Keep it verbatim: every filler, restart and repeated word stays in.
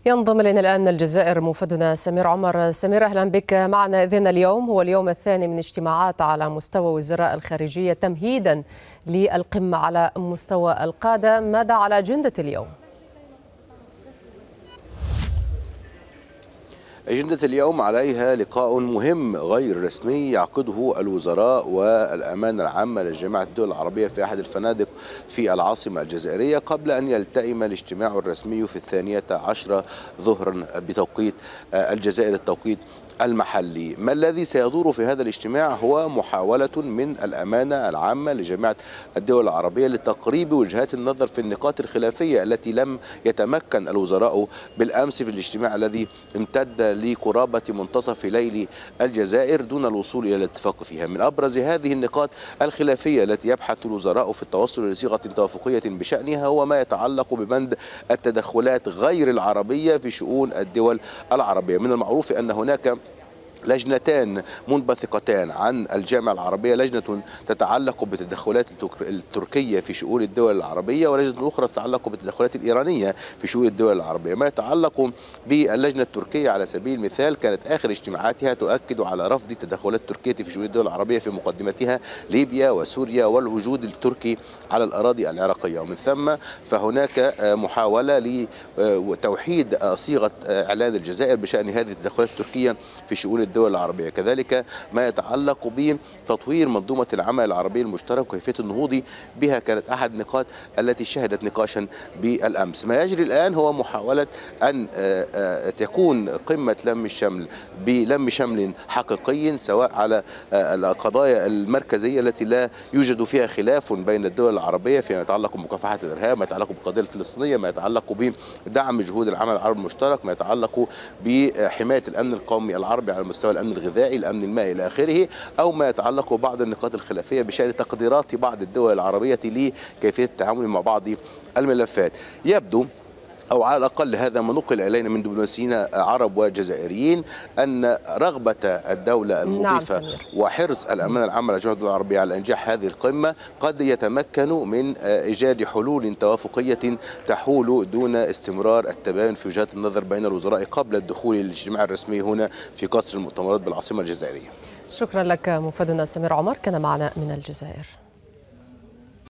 ينضم إلينا الآن من الجزائر موفدنا سمير عمر. سمير، أهلا بك معنا. إذن اليوم هو اليوم الثاني من اجتماعات على مستوى وزراء الخارجية تمهيدا للقمة على مستوى القادة. ماذا على أجندة اليوم؟ أجندة اليوم عليها لقاء مهم غير رسمي يعقده الوزراء والأمانة العامة لجامعة الدول العربية في أحد الفنادق في العاصمة الجزائرية قبل أن يلتئم الاجتماع الرسمي في الثانية عشرة ظهرا بتوقيت الجزائر التوقيت المحلي. ما الذي سيدور في هذا الاجتماع هو محاولة من الأمانة العامة لجامعة الدول العربية لتقريب وجهات النظر في النقاط الخلافية التي لم يتمكن الوزراء بالأمس في الاجتماع الذي امتد لقرابة منتصف ليل الجزائر دون الوصول إلى الاتفاق فيها. من أبرز هذه النقاط الخلافية التي يبحث الوزراء في التوصل لصيغة توافقية بشأنها هو ما يتعلق ببند التدخلات غير العربية في شؤون الدول العربية. من المعروف أن هناك لجنتان منبثقتان عن الجامعة العربية، لجنة تتعلق بالتدخلات التركية في شؤون الدول العربية، ولجنة أخرى تتعلق بالتدخلات الإيرانية في شؤون الدول العربية. ما يتعلق باللجنة التركية على سبيل المثال كانت آخر اجتماعاتها تؤكد على رفض التدخلات التركية في شؤون الدول العربية، في مقدمتها ليبيا وسوريا والوجود التركي على الأراضي العراقية. ومن ثم فهناك محاولة لتوحيد صيغة إعلان الجزائر بشأن هذه التدخلات التركية في شؤون الدول العربية. كذلك ما يتعلق بتطوير منظومة العمل العربي المشترك وكيفية النهوض بها كانت أحد النقاط التي شهدت نقاشا بالأمس. ما يجري الآن هو محاولة أن تكون قمة لم الشمل بلم شمل حقيقي سواء على القضايا المركزية التي لا يوجد فيها خلاف بين الدول العربية فيما يتعلق بمكافحة الإرهاب، ما يتعلق بالقضية الفلسطينية، ما يتعلق بدعم جهود العمل العربي المشترك، ما يتعلق بحماية الأمن القومي العربي على مستوى الأمن الغذائي، الأمن المائي إلى آخره، أو ما يتعلق ببعض النقاط الخلافية بشأن تقديرات بعض الدول العربية لكيفية التعامل مع بعض الملفات. يبدو أو على الأقل هذا ما نقل إلينا من دبلوماسيين عرب وجزائريين أن رغبة الدولة المضيفة نعم وحرص الأمانة العامة لجامعة الدول العربية على إنجاح هذه القمة قد يتمكنوا من إيجاد حلول توافقية تحول دون استمرار التباين في وجهات النظر بين الوزراء قبل الدخول للاجتماع الرسمي هنا في قصر المؤتمرات بالعاصمة الجزائرية. شكرا لك موفدنا سمير عمر، كان معنا من الجزائر.